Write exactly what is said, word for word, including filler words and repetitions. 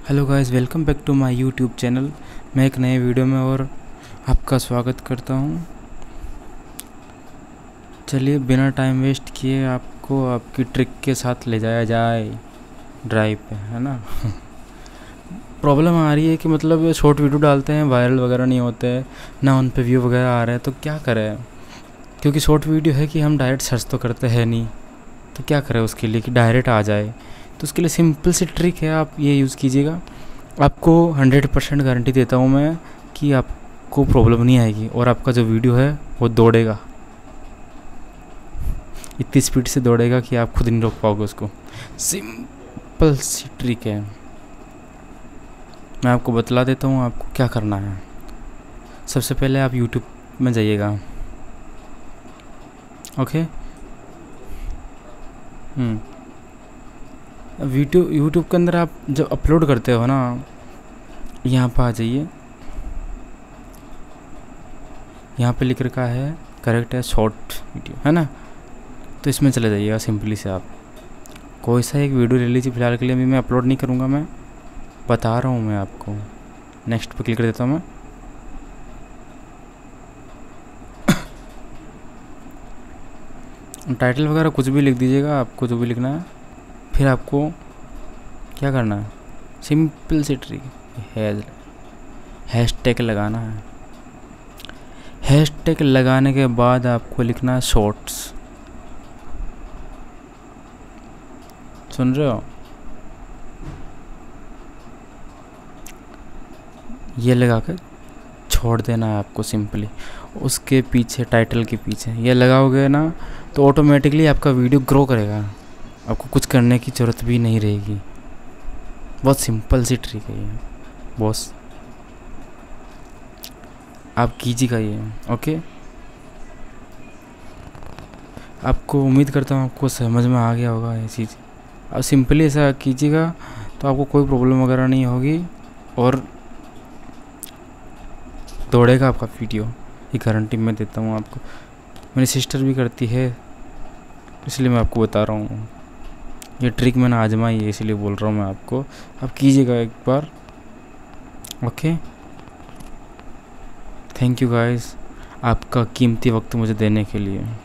Hello guys, welcome back to my YouTube channel. मैं एक नए वीडियो में और आपका स्वागत करता हूं। चलिए बिना टाइम वेस्ट किए आपको आपकी ट्रिक के साथ ले जाया जाए ड्राइव पे, है ना। प्रॉब्लम आ रही है कि मतलब शॉर्ट वीडियो डालते हैं, वायरल वगैरह नहीं होते हैं, ना उन पे व्यू वगैरह आ रहे हैं, तो क्या करें। क्योंकि शॉर्ट वीडियो है कि हम डायरेक्ट सर्च तो करते हैं नहीं, तो क्या करें उसके लिए कि डायरेक्ट आ जाए। तो उसके लिए सिंपल सी ट्रिक है, आप ये यूज़ कीजिएगा। आपको हंड्रेड परसेंट गारंटी देता हूँ मैं कि आपको प्रॉब्लम नहीं आएगी और आपका जो वीडियो है वो दौड़ेगा, इतनी स्पीड से दौड़ेगा कि आप खुद नहीं रोक पाओगे उसको। सिंपल सी ट्रिक है, मैं आपको बतला देता हूँ आपको क्या करना है। सबसे पहले आप यूट्यूब में जाइएगा, ओके। हम्म वीडियो यूट्यूब के अंदर आप जब अपलोड करते हो ना, यहाँ पर आ जाइए। यहाँ पे लिख रखा है करेक्ट है शॉर्ट वीडियो, है ना। तो इसमें चले जाइएगा सिंपली से। आप कोई सा एक वीडियो ले लीजिए, फिलहाल के लिए अभी मैं अपलोड नहीं करूँगा, मैं बता रहा हूँ मैं आपको। नेक्स्ट पे क्लिक कर देता हूँ मैं। टाइटल वगैरह कुछ भी लिख दीजिएगा, आपको जो भी लिखना है। फिर आपको क्या करना है, सिंपल सी ट्रिक है, हैश टैग लगाना है। हैश टैग लगाने के बाद आपको लिखना है शॉर्ट्स। सुन रहे हो, ये लगा कर छोड़ देना है आपको सिंपली। उसके पीछे टाइटल के पीछे ये लगाओगे ना, तो ऑटोमेटिकली आपका वीडियो ग्रो करेगा, आपको कुछ करने की ज़रूरत भी नहीं रहेगी। बहुत सिंपल सी ट्रिक है ये बॉस, आप कीजिएगा ये, ओके। आपको उम्मीद करता हूँ आपको समझ में आ गया होगा ये चीज़। आप सिंपली ऐसा कीजिएगा तो आपको कोई प्रॉब्लम वगैरह नहीं होगी और दौड़ेगा आपका वीडियो, ये गारंटी मैं देता हूँ आपको। मेरी सिस्टर भी करती है, इसलिए मैं आपको बता रहा हूँ। ये ट्रिक मैंने आजमाई है, इसलिए बोल रहा हूँ मैं आपको। आप कीजिएगा एक बार, ओके। थैंक यू गाइस, आपका कीमती वक्त मुझे देने के लिए।